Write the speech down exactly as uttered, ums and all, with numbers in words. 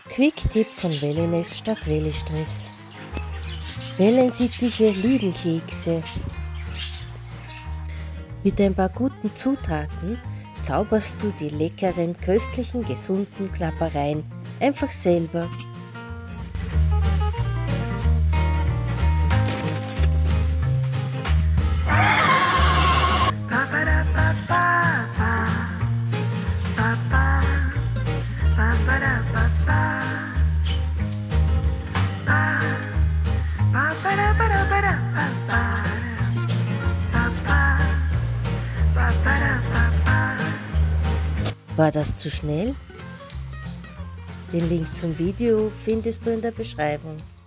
Quick-Tipp von Wellness statt Wellestress. Wellensittiche lieben Kekse. Mit ein paar guten Zutaten zauberst du die leckeren, köstlichen, gesunden Knabbereien einfach selber. War das zu schnell? Den Link zum Video findest du in der Beschreibung.